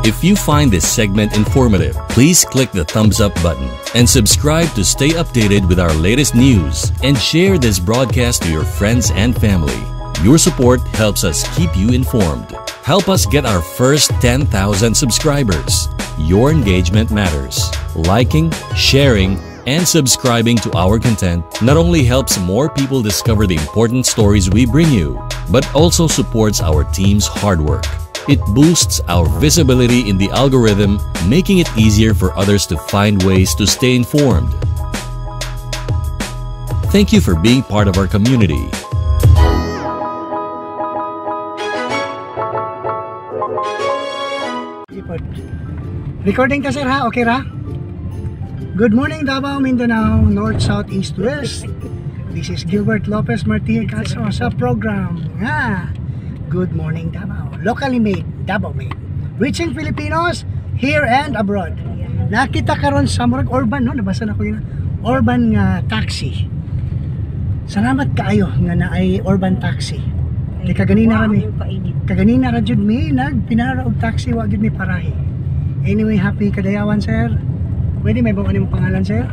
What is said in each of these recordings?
If you find this segment informative, please click the thumbs up button and subscribe to stay updated with our latest news, and share this broadcast to your friends and family. Your support helps us keep you informed. Help us get our first 10,000 subscribers. Your engagement matters. Liking, sharing, and subscribing to our content not only helps more people discover the important stories we bring you, but also supports our team's hard work. It boosts our visibility in the algorithm, making it easier for others to find ways to stay informed. Thank you for being part of our community. Recording ka, sir, ha? Okay ra? Good morning, Davao, Mindanao, North, South, East, West. This is Gilbert Lopez Martinez sa program. Good morning, Davao. Locally made, Davao made. Reaching Filipinos here and abroad. Nakita karon sa Murag Urban, no? Nabasa na ko yun. Urban taxi. Salamat kaayo nga na ay urban taxi. Kay kaganina ra jud mi nagpinara og taxi wa gid mi parahi. Anyway, happy kadayawan, sir. Pwede may bawa nimong pangalan, sir?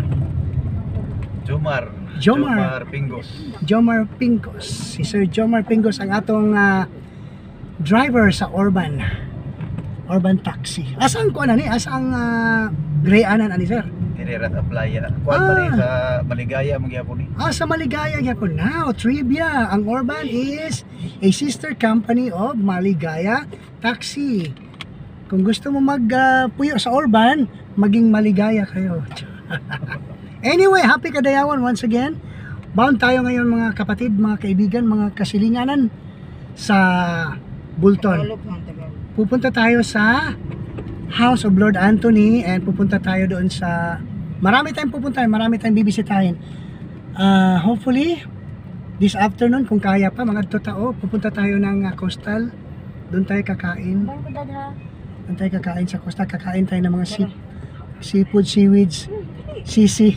Jomar Pingos. Jomar Pingos. Si Sir Jomar Pingos ang atong driver sa urban taxi. Asang ko ani? Asang Grayanan ani, sir? Tinirat Aplaya. Kuan pa rin sa Maligaya magyapon ni. Sa Maligaya gyapon. Now, trivia. Ang urban is a sister company of Maligaya Taxi. Kung gusto mo magpuyo sa urban, maging maligaya kayo. Anyway, happy kadayawan once again. Bound tayo ngayon, mga kapatid, mga kaibigan, mga kasilinganan sa Bulton. Pupunta tayo sa House of Lord Anthony and pupunta tayo doon sa marami tayong pupuntahan, marami tayong bibisitahin. Hopefully this afternoon, kung kaya pa, mga totoo, pupunta tayo ng Coastal. Doon tayo kakain. Doon tayo kakain sa Coastal. Kakain tayo ng mga seafood, seaweeds, sisi.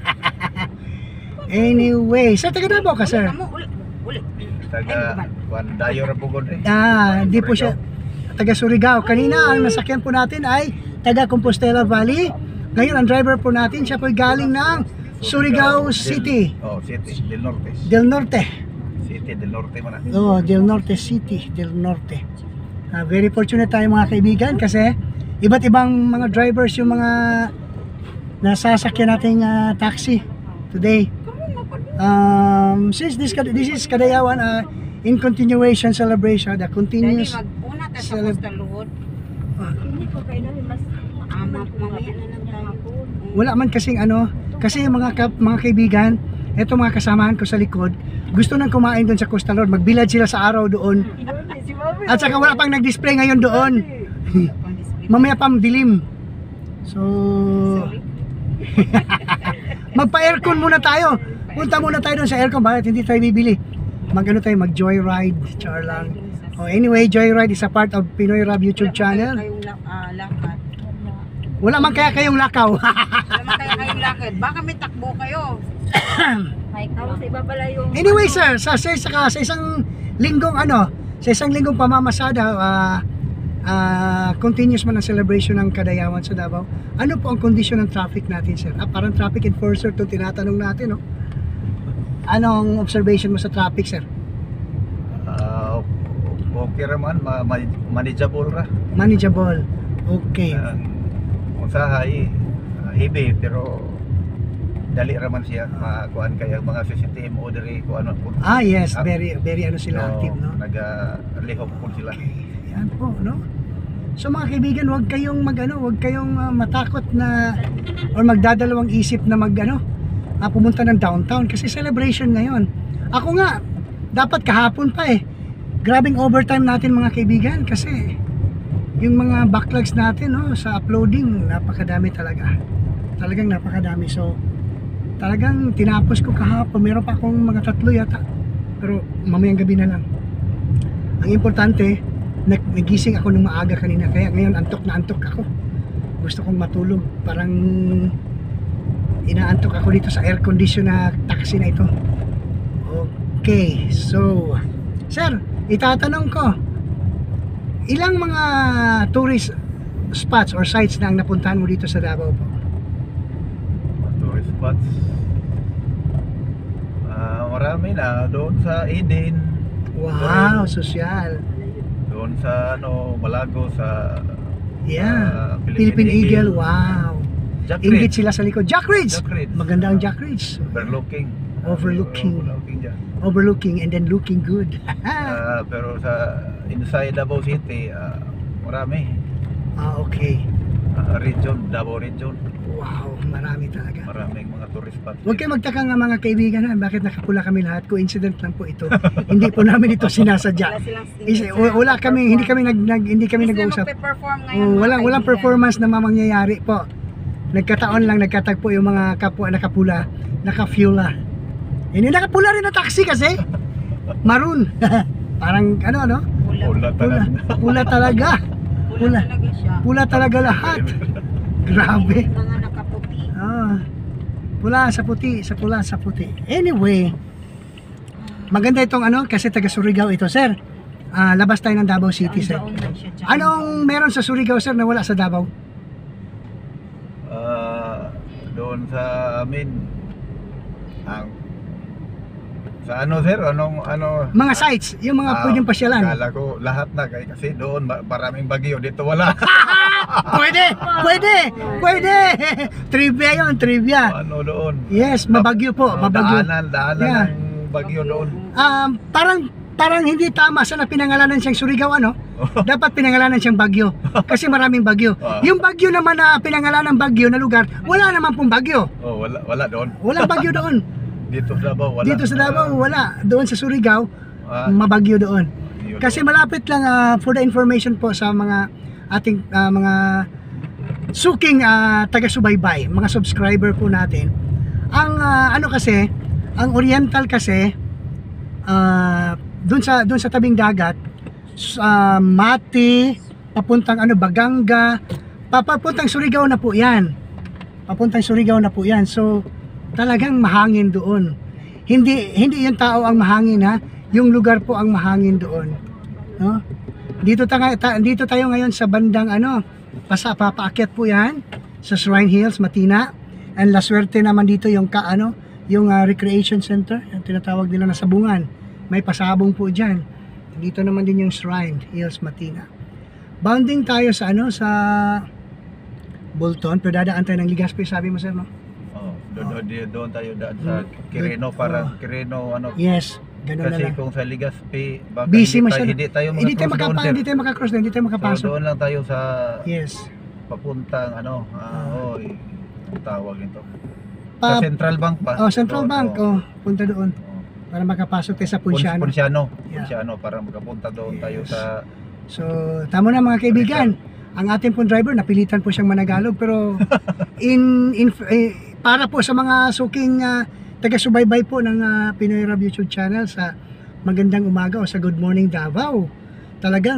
Anyway, sa taga Davao ka, sir? Taga Dayo ra pugod eh. Hindi po siya taga Surigao. Kanina ang nasakyan po natin ay taga Compostela Valley. Ngayon ang driver po natin, siya po galing ng Surigao City. City del Norte. Del Norte. City del Norte man. Del Norte City, Del Norte. Very fortunate tayo, mga kaibigan, kasi iba't ibang mga drivers yung mga nasasakyan nating taxi today. Since this is Kadayawan in continuation celebration, the continuous wala man kasing kasi yung mga kaibigan, eto mga kasamahan ko sa likod, gusto nang kumain doon sa Coastal Road, magbilad sila sa araw doon. At saka wala pang nag-display ngayon doon. Mamaya pang dilim. So magpa-aircon muna tayo. Punta muna tayo doon sa aircon. Bakit hindi tayo bibili? Mag-joyride. Char lang. Anyway, joyride is a part of Pinoy Rab YouTube channel. Wala man kaya kayong lakaw. Wala man kaya kayong lakad. Baka may takbo kayo. Anyway, sir, sa isang linggong sa isang linggong pamamasada, continuous man ang celebration ng Kadayawan sa Davao. Ano po ang kondisyon ng traffic natin, sir? Parang traffic enforcer itong tinatanong natin, no? Anong observation mo sa traffic, sir? Okay raman, manageable ra. Manageable. Okay. Usahay heavy pero dali raman siya kuan kaya mga CCTV order ko po. Yes, very sila active, no? Naga-lihok po sila. Yan po, no? So mga kaibigan, huwag kayong huwag kayong matakot na or magdadalawang isip na pumunta ng downtown kasi celebration ngayon. Ako nga, dapat kahapon pa grabing overtime natin, mga kaibigan, kasi yung mga backlogs natin, no, sa uploading, napakadami talaga. Talagang napakadami. So talagang tinapos ko kahapon. Meron pa akong mga 3 yata, pero mamayang gabi na lang. Ang importante, nagising ako ng maaga kanina, kaya ngayon antok na antok ako. Gusto kong matulog. Parang inaantok ako dito sa air condition na taxi na ito. Okay, so sir, itatanong ko, ilang mga tourist spots or sites na ang napuntahan mo dito sa Davao po? Tourist spots. Marami na. Doon sa Eden. Wow, sosyal. Doon sa Malago, sa Yeah, Philippine Eagle. Wow. Jack Inggit Ridge. sila sa likod. Jack Ridge! Jack Ridge. Maganda ang Jack Ridge. Overlooking. Overlooking. Overlooking dyan. Overlooking and then looking good. Pero sa inside Davao City, marami. Okay. Region, Davao region. Wow, marami talaga. Maraming mga tourist spots. Huwag kayo magtaka nga mga kaibigan ha, bakit nakapula kami lahat. Coincident lang po ito. Hindi po namin ito sinasadya. Wala silang Wala kami, hindi kami nag-uusap. magpe-perform ngayon. mga Walang kaibigan. performance na mamangyayari po. Nagkataon lang, nagkatagpo yung mga kapwa nakapula, nakafula. Hindi nakapula rin na taxi kasi. Maroon. Parang Wala talaga. Pula talaga. Pula talaga siya. Pula talaga lahat. Grabe. Mga nakaputi. Pula sa puti, sa pula sa puti. Anyway, maganda itong kasi taga Surigao ito, sir. Labas tayo ng Davao City, sir. Doon lang siya dyan. Anong meron sa Surigao, sir, na wala sa Davao? Doon sa amin, sa sir, Mga sites, yung mga pwedeng pasyalan. Akala ko lahat na kasi doon maraming bagyo, dito wala. Pwede. Trivia yun, trivia. Doon? Yes, mabagyo po, mabagyo. Daanan Yeah. ng bagyo doon. Parang hindi tama sa na pinangalanan siyang Surigao, Dapat pinangalanan siyang Bagyo kasi maraming bagyo. Yung Bagyo naman na pinangalanan Bagyo na lugar, wala naman pong bagyo. Wala doon. Walang bagyo doon. Dito sa Davao wala. Dito sa Davao wala. Doon sa Surigao, mabagyo doon. Yun. Kasi malapit lang for the information po sa mga ating mga suking taga-subaybay, mga subscriber po natin. Ang kasi, ang Oriental kasi doon sa tabing dagat, Mati, papuntang Baganga, papuntang Surigao na po 'yan. Papuntang Surigao na po 'yan. So talagang mahangin doon. Hindi yung tao ang mahangin yung lugar po ang mahangin doon. No? Dito tayo ngayon sa bandang papaakyat po 'yan sa Shrine Hills, Matina. And la suerte naman dito yung yung recreation center, yung tinatawag nila na Sabungan. May pasabong po diyan. Dito naman din yung Shrine Hills, Matina. Bounding tayo sa sa Bolton, pero dadaan tayo ng Legazpi, sabi mo, sir, no? Doon tayo daan sa Quirino, parang Quirino Yes, ganun na kasi lang. kung sa Legazpi baka Busy masyado. hindi tayo Hindi tayo makakross doon, sir. makakross doon, hindi tayo makapasok. So doon lang tayo sa Yes. papuntang ang tawag nito. Pa- Sa Central Bank pa. Central Doon, Bank, punta doon para makapasok tayo sa Ponciano. Ponciano. Yeah. Ponciano, para makapunta doon tayo Yes. sa So, tama na mga kaibigan. Ang ating pong driver, napilitan po siyang managalog, pero para po sa mga suking taga-subaybay po ng Pinoy Rab YouTube channel sa Magandang Umaga o sa Good Morning Davao. Talagang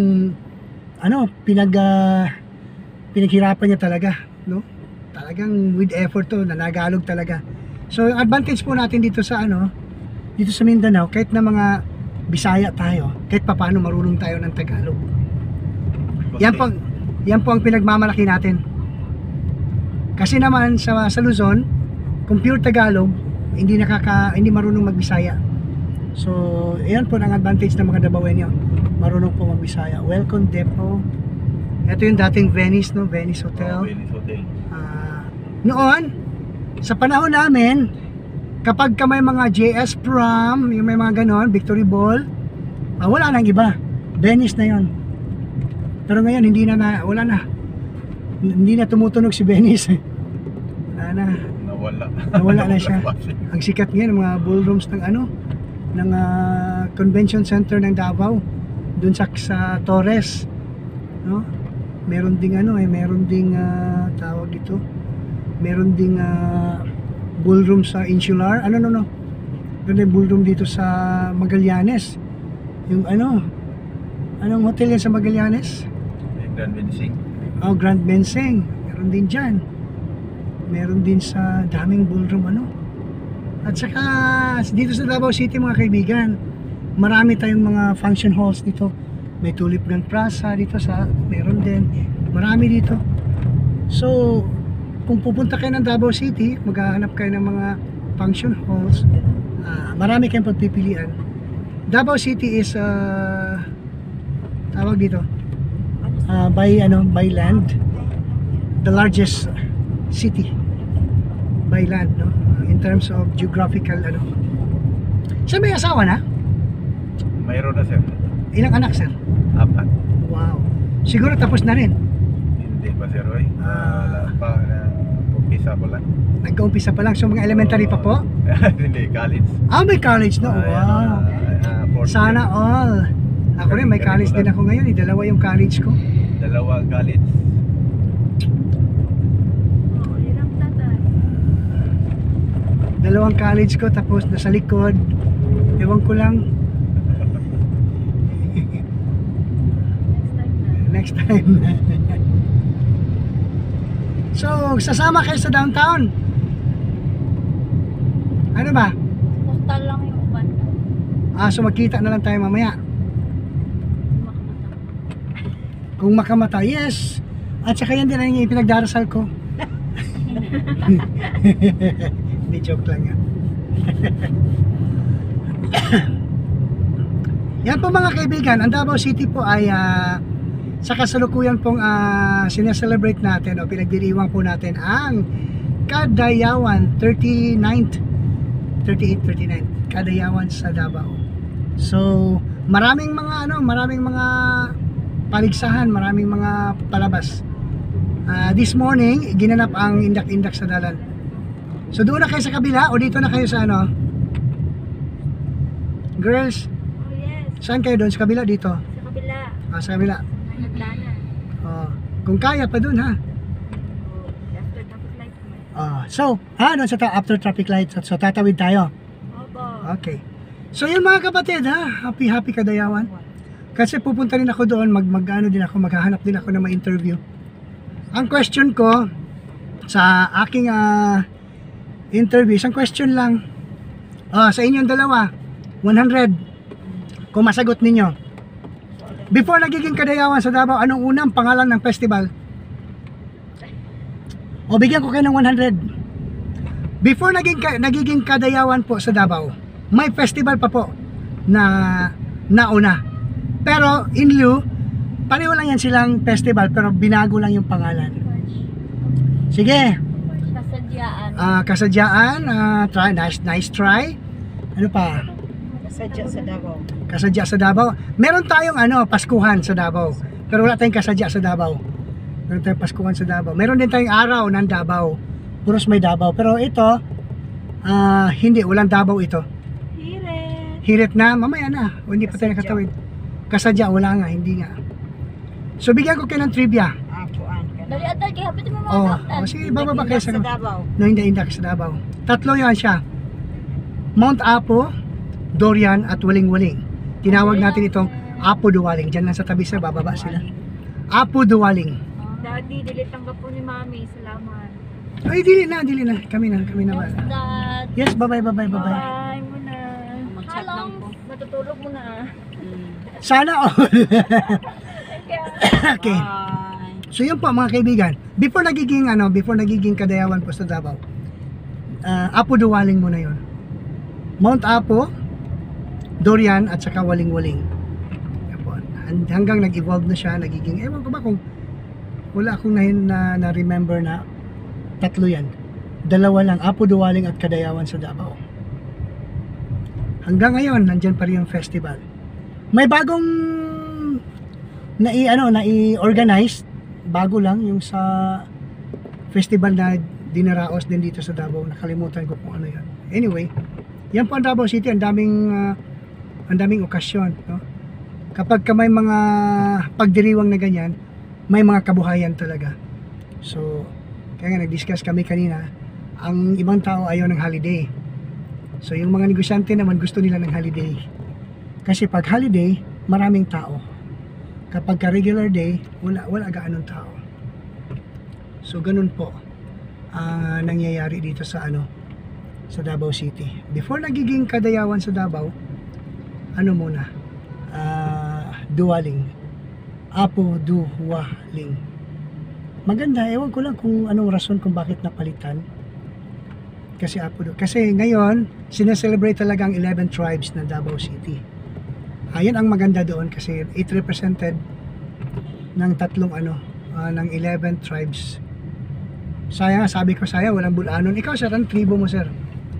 pinaghirapan niya talaga, no? Talagang with effort to, nanagalog talaga. So, yung advantage po natin dito sa dito sa Mindanao, kahit na mga Bisaya tayo, kahit papaano marunong tayo ng Tagalog. Yan po ang pinagmamalaki natin. Kasi naman sa Luzon, kung pure Tagalog, hindi marunong magbisaya. So, ayan po ang advantage ng mga Dabawenyo. Marunong po magbisaya. Welcome Depo. Ito yung dating Venice, no? Venice Hotel. Venice Hotel. Noon, sa panahon namin, kapag may mga JS Prom, yung may mga ganon, Victory Ball, wala nang iba. Venice na yon. Pero ngayon, wala na. Hindi na tumutunog si Venice. Wala na. Nawala na siya. Ang sikat ngayon, mga ballrooms ng convention center ng Davao, dun sa Torres, no? Meron ding tawag dito. Meron ding ballroom sa Insular. Ganda yung ballroom dito sa Magallanes. Yung anong hotel yan sa Magallanes? Grand Bensing. Grand Bensing. Meron din dyan. Meron din sa daming ballroom At saka dito sa Davao City mga kaibigan, marami tayong mga function halls dito. May Tulip Grand Plaza dito meron din. Marami dito. So, kung pupunta kayo ng Davao City, maghahanap kayo ng mga function halls, marami kayong pagpipilian. Davao City is tawag dito by land, the largest city by land, no, in terms of geographical Siya may asawa na? Mayroon na sir. Ilang anak, sir? 4. Wow, siguro tapos na rin. Hindi pa sir oy. Wala pa na umpisa ko lang. Nagka-umpisa pa lang, so mga elementary pa po? Hindi, college. May college na, wow. Sana all. Ako rin, may college din ako ngayon, dalawa yung college ko. 2 college. Dalawang college ko, tapos nasa likod, ewan ko lang. Next time. So, sasama kayo sa downtown? Ano ba? Postal lang yung uban. So magkita na lang tayo mamaya. Kung makamata, yes. At saka yan din ang yung pinagdarasal ko. Hindi, joke lang yan. Yan po mga kaibigan, ang Davao City po ay sa kasalukuyan pong sineselebrate natin o pinagdiriwang po natin ang Kadayawan 38, 39 Kadayawan sa Davao. So maraming mga paligsahan, maraming mga palabas. This morning ginanap ang indak-indak sa dalan. So doon na kayo sa kabila o dito na kayo sa girls? Oh yes, Saan kayo doon? Sa kabila dito? sa kabila. Sa kabila. Naglanan. Kung kaya pa doon ha. After traffic light. So doon sa after traffic light, so tatawid tayo. Opo. Okay. So yun mga kapatid happy Kadayawan. Kasi pupunta rin ako doon, maghahanap din ako ng ma-interview. Ang question ko sa aking interview, isang question lang. Sa inyong dalawa, 100. Kung masagot ninyo. Before nagiging Kadayawan sa Davao, anong unang pangalan ng festival? O bigyan ko kayo ng 100. Before nagiging Kadayawan po sa Davao, may festival pa po na nauna. Pero in lieu, pareho lang yan silang festival pero binago lang yung pangalan. Sige. Kasadyaan. Kasadyaan, nice try. Ano pa? Kasadya sa Davao. Kasadya sa Davao. Meron tayong Paskuhan sa Davao. Pero wala tayong kasadya sa Davao. Meron tayong Paskuhan sa Davao. Meron din tayong araw ng Davao. Puros may Davao. Pero ito, hindi, walang Davao ito. Hirit na, mamaya na. O hindi pa tayo nakatawid. Kasadya, wala nga, hindi nga. So bigyan ko kayo ng trivia. Dali atal, kaya hapit mo mga kaptan. Sige, bababa kayo sa Davao. No, hindi indak sa Davao. Tatlo yan siya. Mount Apo, Dorian at Waling-Waling. Tinawag natin itong Apo Duwaling. Diyan lang sa tabi sa bababa sila. Apo Duwaling. Daddy, dili tanggap po ni Mami. Salamat. Ay, dili na. Kami na. Dad. Yes, bye-bye. Bye mo na. Mag-chat lang po. Matutulog mo na. Sana all. Okay. So yun po mga kaibigan. Before nagiging Kadayawan po sa Davao, Apo Duwaling muna yun. Mount Apo, Dorian at saka Waling-Waling. Hanggang nag-evolve na siya, nagiging, ewan ko ba kung wala akong na-remember na tatlo yan. Dalawa lang, Apo Duwaling at Kadayawan sa Davao. Hanggang ngayon, nandyan pa rin yung festival. May bagong nai-organize, bago lang yung sa festival na dinaraos din dito sa Davao. Nakalimutan ko kung ano yan. Anyway, yan po ang Davao City, ang daming okasyon, no? Kapag may mga pagdiriwang na ganyan, may mga kabuhayan talaga. So, kaya nga nag-discuss kami kanina, ang ibang tao ayaw ng holiday. So, yung mga negosyante naman gusto nila ng holiday. Kasi pag holiday, maraming tao. Kapag regular day, wala gaanong tao. So, ganun po nangyayari dito sa sa Davao City. Before nagiging Kadayawan sa Davao, Duwaling. Apo Duwaling. Maganda, ewan ko lang kung anong rason kung bakit napalitan. Kasi kasi ngayon, sineselebrate talaga ang 11 tribes ng Davao City. Ayan ang maganda doon kasi it represented ng ng 11 tribes. Sayang, sabi ko sayang, walang Bulanon. Ikaw, sir, anong tribo mo, sir?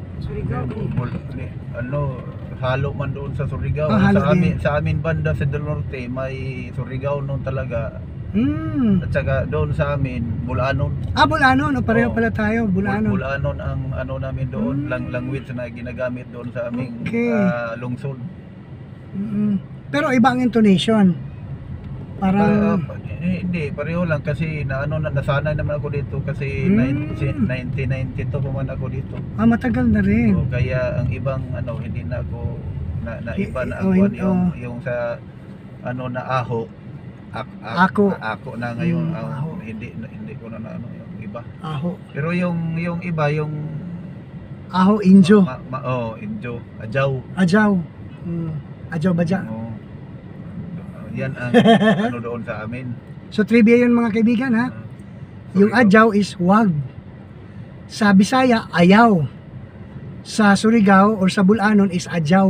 Halo man doon sa Surigao. Halo din. Sa amin banda sa Del Norte, may Surigao noon talaga. At saka doon sa amin, Bulanon. Bulanon. Pareho Oo. pala tayo, Bulanon. Bulanon ang namin doon, language na ginagamit doon sa aming Okay. lungsod. Pero iba ang intonation. Parang Hindi, pareho lang kasi nasanay naman ako dito kasi 1992 pa man ako dito. matagal na rin. So, kaya ang ibang hindi na ako iba na Oh, yung sa na aho. Ako. Ako na ngayon. Aho. Hindi ko na yung iba. Aho. Pero yung iba yung Aho, Injo. Injo, Ajaw. Ajaw. Ajaw Baja. Oo. Yan ang doon sa amin. So trivia yun mga kaibigan ha. Yung Ajaw is wag. Sa Bisaya, ayaw. Sa Surigao or sa Bulanon is Ajaw.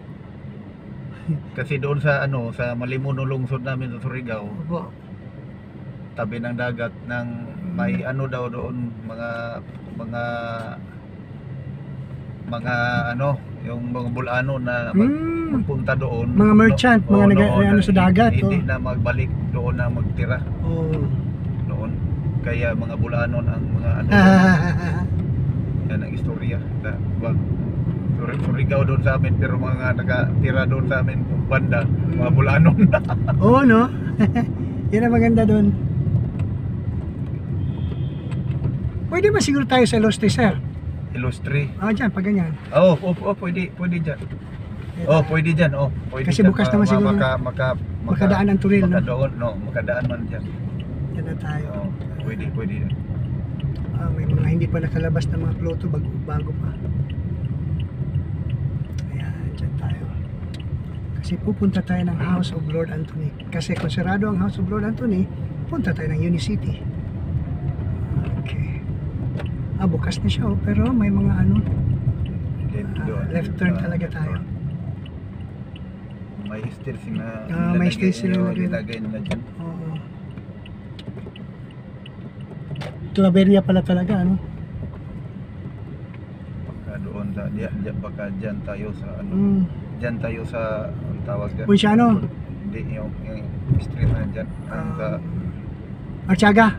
Kasi doon sa sa Malimuno lungsod namin sa Surigao, tabi ng dagat ng may daw doon mga yung mga Bulano na magpunta doon, Mga merchant, mga sa dagat. Hindi na magbalik doon na magtira noon. Kaya mga Bulanon ang mga yan ang istorya. Surigao doon sa amin, pero mga nakatira doon sa amin banda, mga Bulanon. Oo, no? Yan ang maganda doon. Pwede ba siguro tayo sa Los Sir? Illustre. Dyan, pag ganyan. Pwede dyan. Pwede dyan. Pwede Kasi dyan. bukas naman siguro makadaan ang turil, no? Makadaan man dyan. Yan na tayo. Pwede dyan. May mga hindi pa nakalabas na mga ploto bago pa. Ayan, dyan tayo. Kasi pupunta tayo ng House of Lord Anthony. Kasi kung sarado ang House of Lord Anthony, punta tayo ng Unicity. Okay. Bukas na siya, pero may mga left turn talaga tayo. May still sila. May still sila nilagay nila dyan. Oo. Claveria pala talaga, Baka doon baka dyan tayo sa dyan tayo sa ang tawag dyan. Puisyano? Hindi, yung street na dyan. Artiaga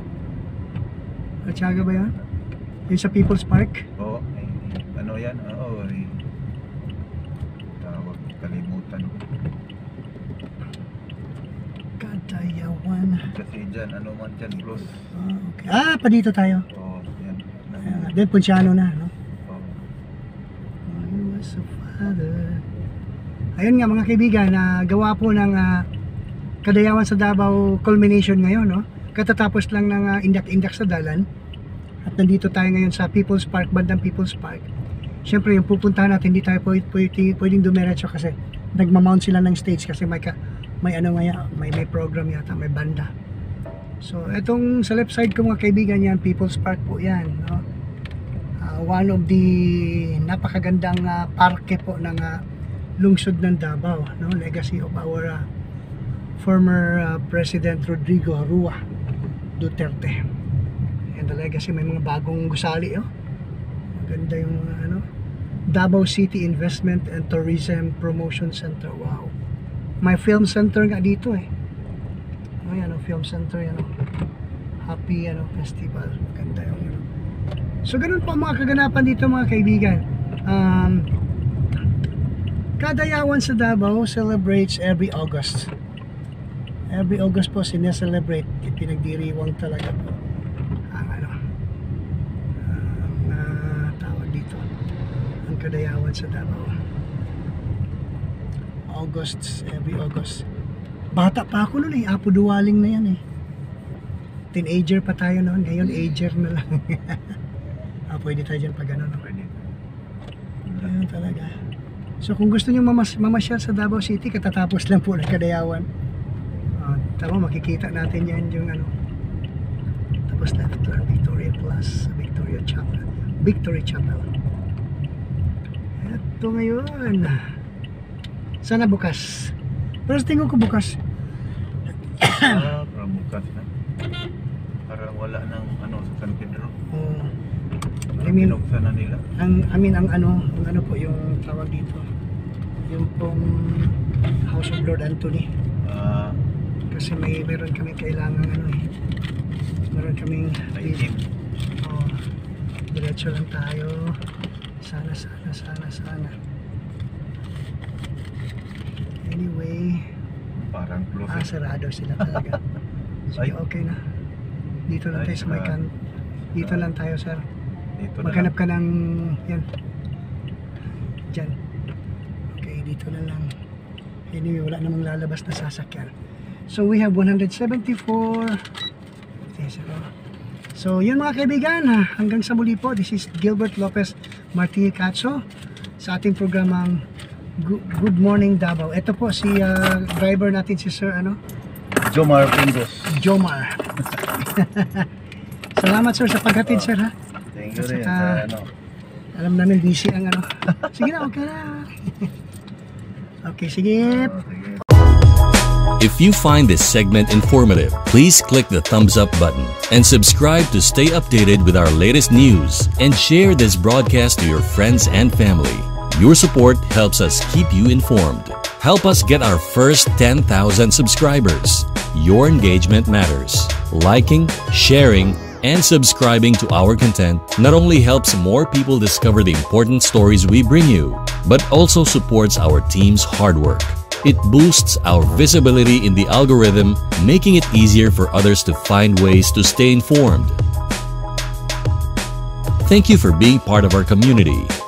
ba yun? Yung sa People's Park? Oo, yan? Tawag, kalimutan ko. Kadayawan. Kasi dyan, man dyan, close. Okay. Pa dito tayo. Oo, yan. Then Punciano na, no? Oo. You was a father. Ayun nga mga kaibigan, gawa po ng Kadayawan sa Davao culmination ngayon, no? Katatapos lang ng indak-indak sa dalan. At nandito tayo ngayon sa People's Park, bandang People's Park. Siyempre yung pupuntahan natin, hindi tayo pwedeng dumiretso kasi nagmamount sila ng stage kasi may program yata, may banda. So etong sa left side ko mga kaibigan yan, People's Park po yan, no? One of the napakagandang parke po ng lungsod ng Davao, no? Legacy of our former President Rodrigo Rua Duterte. And the legacy, may mga bagong gusali, maganda yung Davao City Investment and Tourism Promotion Center. Wow, may film center nga dito yan, film center yan, happy festival, maganda yung so ganun po mga kaganapan dito mga kaibigan. Kadayawan sa Davao celebrates every August po sineselebrate, pinagdiriwang talaga po Kadayawan sa Davao. Every August. Bata pa ako noon Apo Duwaling na yan Teenager pa tayo noon, ngayon ager na lang. Pwede tayo dyan pag gano'n. Pwede. Ayun talaga. So kung gusto nyo mamasyal sa Davao City, katatapos lang po ng Kadayawan. Tama, makikita natin yan yung Tapos left turn, Victoria Plus, Victoria Chapel. Victory Chapel. Ito ngayon. Sana bukas. Pero sa tingin ko bukas. Para bukas na. Para wala ng sa San Pedro. I mean, Binuksan na nila. ang ano po yung tawag dito. Yung pong House of Lord Anthony. Kasi meron kami kailangan meron kaming Naikip. diretso lang tayo. Sana. Anyway, Parang close. sarado sila talaga. Sige, okay na. Dito lang tayo sa may kan. Dito lang tayo, sir. Dito na Maghanap ka ng yan. Diyan. Okay, dito na lang. Anyway, wala namang lalabas na sasakyan. So we have 174. So yun mga kaibigan, hanggang sa muli po. This is Gilbert Lopez Martini Cacho sa ating programang Good Morning Davao. Ito po si driver natin, si Sir Jomar Pingos. Jomar. Salamat sir sa paghatid, sir, ha. Thank you At rin. saka, alam namin busy ang Sige na, okay na. Okay, sige. Sige. If you find this segment informative, please click the thumbs up button and subscribe to stay updated with our latest news, and share this broadcast to your friends and family. Your support helps us keep you informed. Help us get our first 10,000 subscribers. Your engagement matters. Liking, sharing, and subscribing to our content not only helps more people discover the important stories we bring you, but also supports our team's hard work. It boosts our visibility in the algorithm, making it easier for others to find ways to stay informed. Thank you for being part of our community.